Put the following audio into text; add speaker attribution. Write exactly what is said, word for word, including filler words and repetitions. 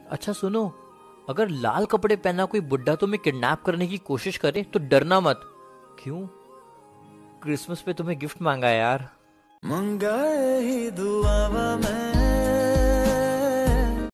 Speaker 1: अच्छा सुनो, अगर लाल कपड़े पहना कोई बुड्ढा तुम्हें किडनैप करने की कोशिश करे तो डरना मत। क्यों? क्रिसमस पे तुम्हें गिफ्ट मांगा है यार।
Speaker 2: मंगाए ही दुआवा मैं